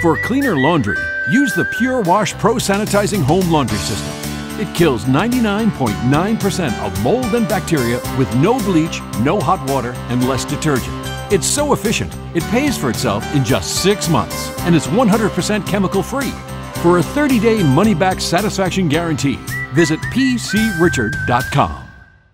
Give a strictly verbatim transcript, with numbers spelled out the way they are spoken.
For cleaner laundry, use the pureWash Pro Sanitizing Home Laundry System. It kills ninety-nine point nine percent of mold and bacteria with no bleach, no hot water, and less detergent. It's so efficient, it pays for itself in just six months, and it's one hundred percent chemical-free. For a thirty day money-back satisfaction guarantee, visit P C Richard dot com.